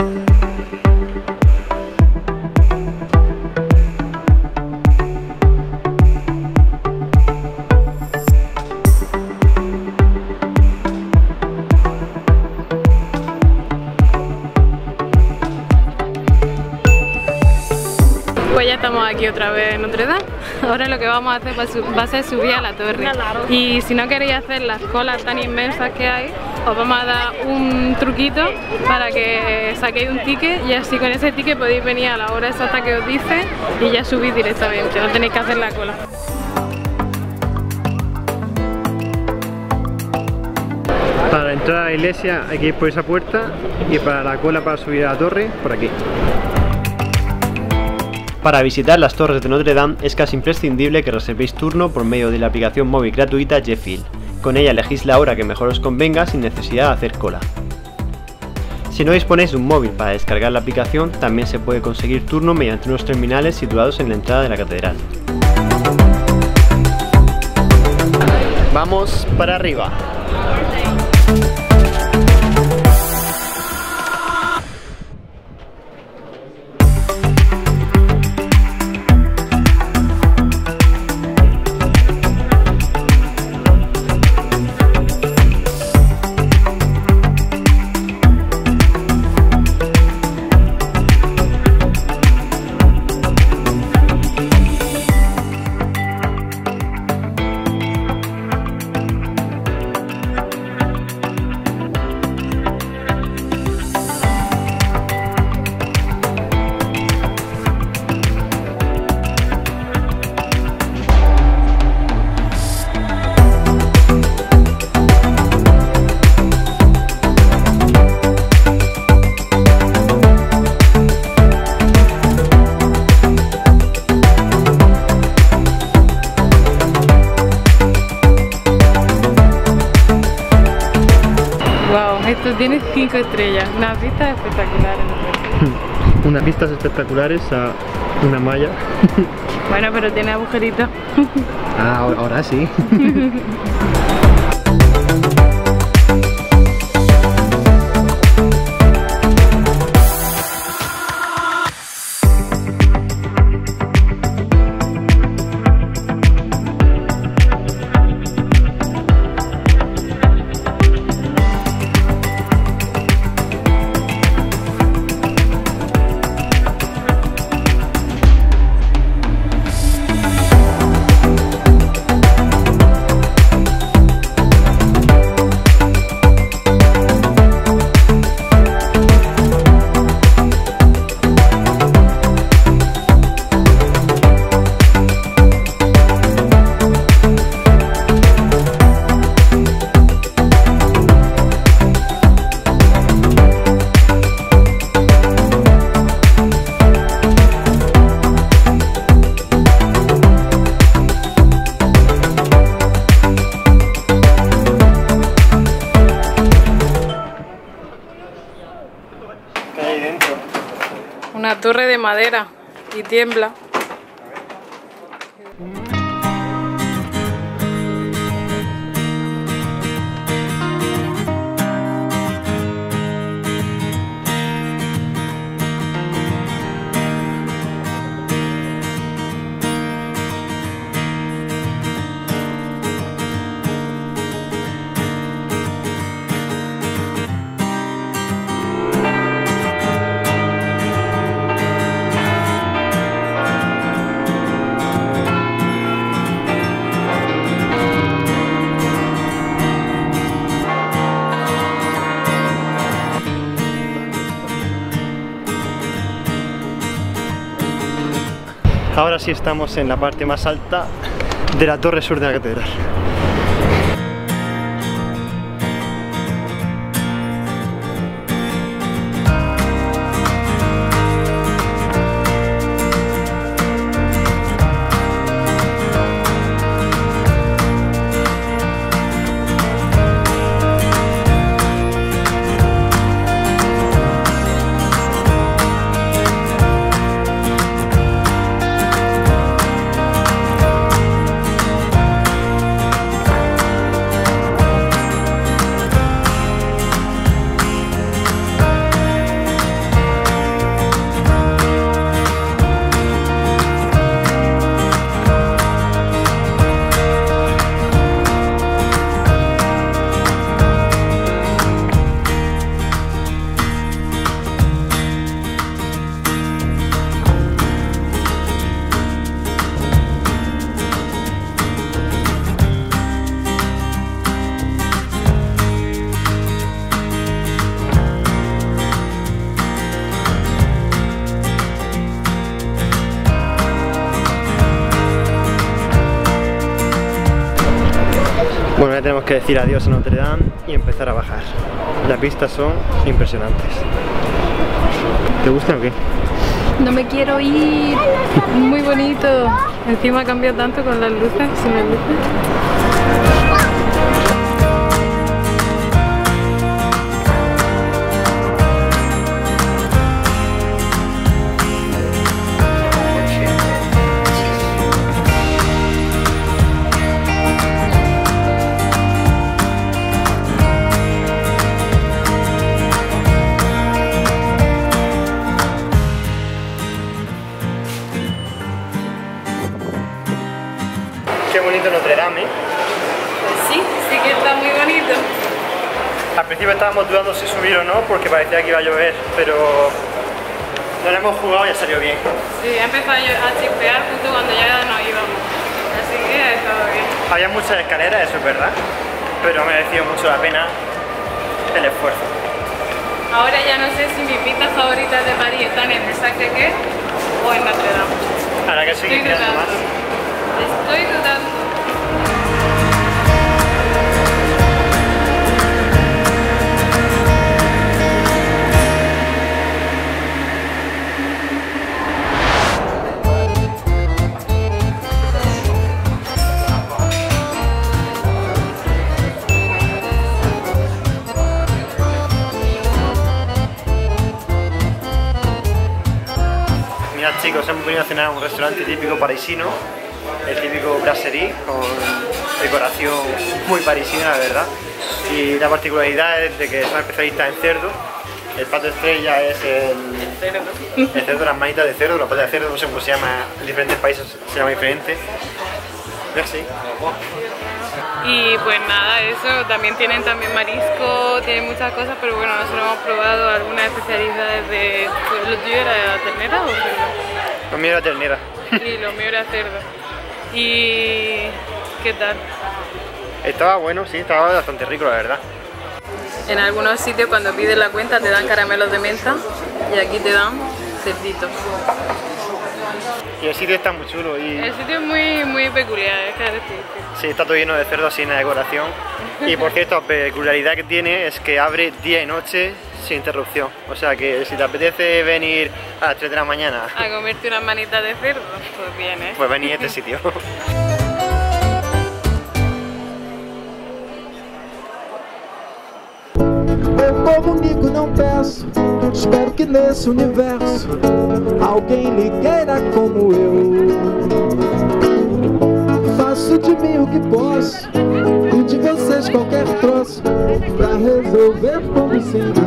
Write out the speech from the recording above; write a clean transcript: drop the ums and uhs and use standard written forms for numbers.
Pues ya estamos aquí otra vez en Notre Dame. Ahora lo que vamos a hacer va a ser subir a la torre. Y si no queréis hacer las colas tan inmensas que hay, os vamos a dar un truquito para que saquéis un ticket y así con ese ticket podéis venir a la hora exacta que os dice y ya subís directamente, no tenéis que hacer la cola. Para entrar a la iglesia hay que ir por esa puerta y para la cola para subir a la torre, por aquí. Para visitar las torres de Notre Dame es casi imprescindible que reservéis turno por medio de la aplicación móvil gratuita JetFill. Con ella elegís la hora que mejor os convenga sin necesidad de hacer cola. Si no disponéis de un móvil para descargar la aplicación, también se puede conseguir turno mediante unos terminales situados en la entrada de la catedral. Vamos para arriba. Esto tiene 5 estrellas, unas vistas espectaculares. Unas vistas espectaculares a una malla. Bueno, pero tiene agujeritos. Ah, ahora sí. Una torre de madera y tiembla. Ahora sí estamos en la parte más alta de la torre sur de la catedral. Ya tenemos que decir adiós a Notre Dame y empezar a bajar. Las vistas son impresionantes. ¿Te gusta o qué? No me quiero ir. Muy bonito. Encima ha cambiado tanto con las luces, sin las luces. Qué bonito Notre Dame, ¿eh? Pues sí que está muy bonito. Al principio estábamos dudando si subir o no porque parecía que iba a llover, pero no lo hemos jugado y ha salido bien. Sí, ha empezado a chispear justo cuando ya nos íbamos. Así que ha estado bien. Había muchas escaleras, eso es verdad, pero ha merecido mucho la pena el esfuerzo. Ahora ya no sé si mis pistas favoritas de París están en el Sacré-Cœur o en Notre Dame. Ahora que seguir mirando más. Estoy dudando. Mirad chicos, hemos venido a cenar a un restaurante típico parisino, el típico brasserie, con decoración muy parisina, la verdad. Y la particularidad es de que son especialistas en cerdo. El plato estrella es el cerdo, las manitas de cerdo, la pata de cerdo, no sé cómo se llama, en diferentes países se llama diferente. Y así. Y pues nada, eso, también tienen marisco, tienen muchas cosas, pero bueno, nosotros hemos probado algunas especialidades de... ¿Lo tuyo era ternera o cerdo? Lo mío era ternera. Sí, lo mío era cerdo. ¿Y qué tal? Estaba bueno, sí, estaba bastante rico, la verdad. En algunos sitios cuando pides la cuenta te dan caramelos de menta y aquí te dan cerdito. Y el sitio está muy chulo y... El sitio es muy peculiar, es característico. Sí, está todo lleno de cerdo así en la decoración. Y por cierto, la peculiaridad que tiene es que abre día y noche sin interrupción. O sea que si te apetece venir a las 3 de la mañana a comerte unas manitas de cerdo, pues bien, ¿eh? Pues venid a este sitio. Eu comunico, não peço. Espero que nesse universo alguém lhe queira como eu. Faço de mim o que posso e de vocês qualquer troço pra resolver como sempre.